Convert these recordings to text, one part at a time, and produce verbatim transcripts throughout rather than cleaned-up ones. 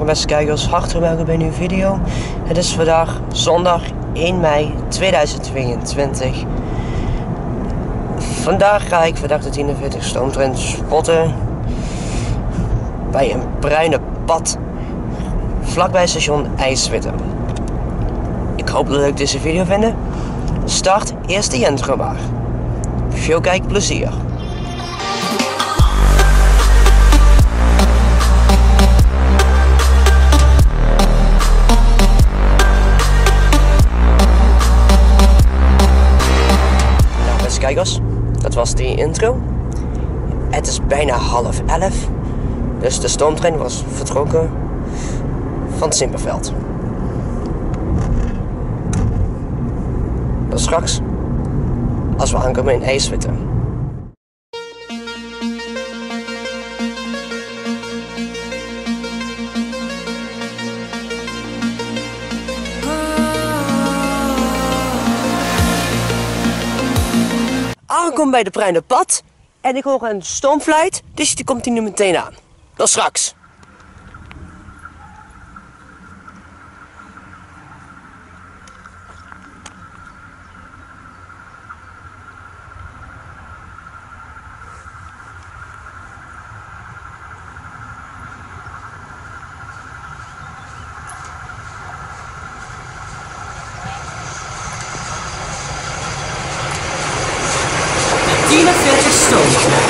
beste kijkers, hartelijk welkom bij een nieuwe video. Het is vandaag zondag één mei tweeduizend tweeëntwintig. Vandaag ga ik verdachte tienenveertig stoomtrein spotten bij een bruine pad vlakbij station IJswitte. Ik hoop dat jullie deze video vinden. Start eerst de intro maar. Veel kijkplezier. Kijkers, dat was de intro. Het is bijna half elf, dus de stoomtrein was vertrokken van Simperveld. Dan straks, als we aankomen in IJswitte. Aankom bij de bruine pad en ik hoor een stoomfluit, dus die komt hier nu meteen aan. Tot straks. tienenveertig stoomtrein.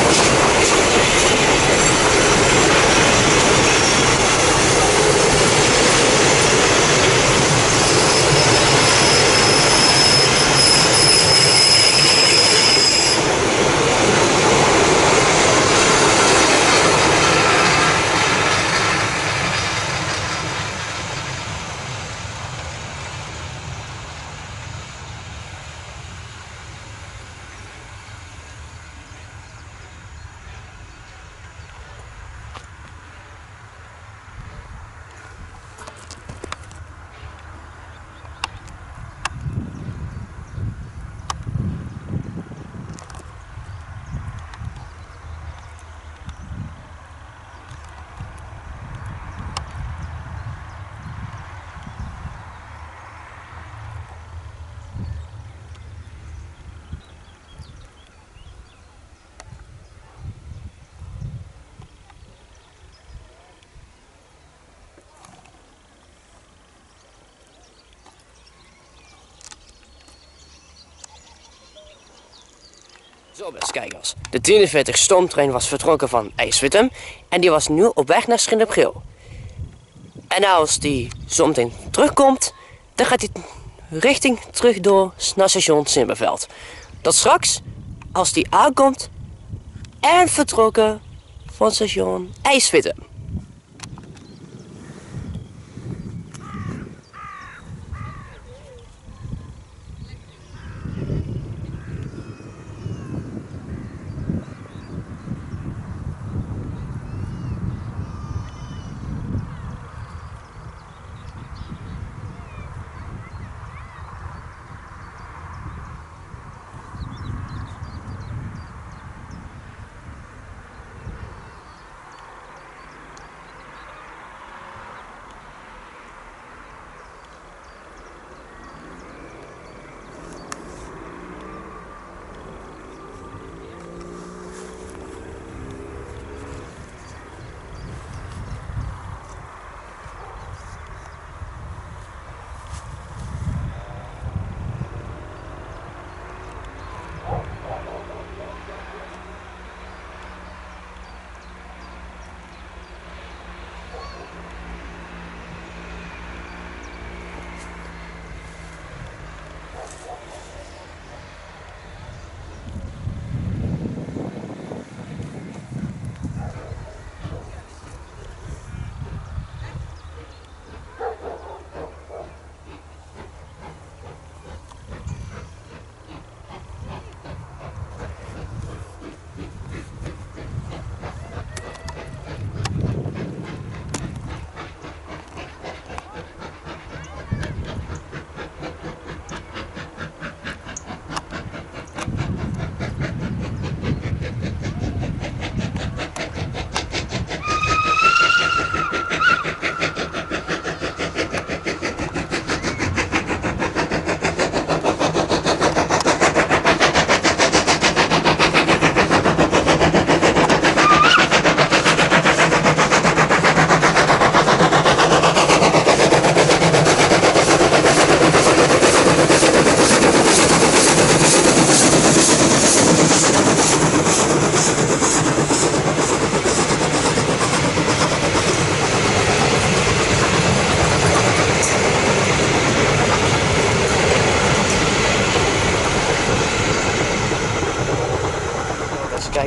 Zo beste kijkers, de tienenveertig stoomtrein was vertrokken van IJswitte en die was nu op weg naar Schinderbril. En als die zometeen terugkomt, dan gaat hij richting terug door naar station Simperveld. Tot straks, als die aankomt en vertrokken van station IJswitte.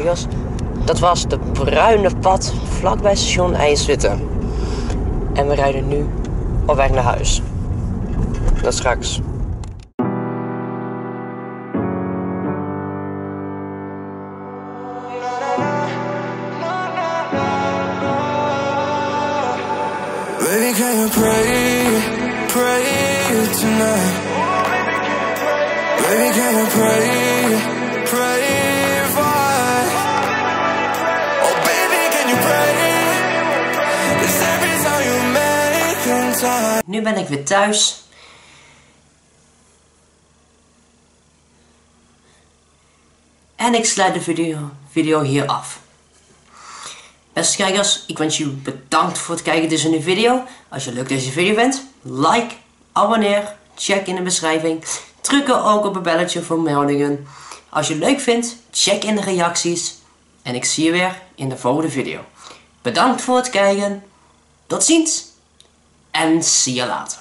kijkers. Dat was de bruine pad vlakbij station IJswitten. En we rijden nu op weg naar huis. Tot straks. Baby, can you pray, pray tonight? Baby, can you pray, pray for? Oh baby, can you pray? It's every time you make time. Nu ben ik weer thuis. En ik sluit de video, video hier af. Beste kijkers, ik wens jullie bedankt voor het kijken deze nieuwe video. Als je leuk deze video vindt, like, abonneer, check in de beschrijving. Druk er ook op het belletje voor meldingen. Als je het leuk vindt, check in de reacties. En ik zie je weer in de volgende video. Bedankt voor het kijken. Tot ziens. En zie je later.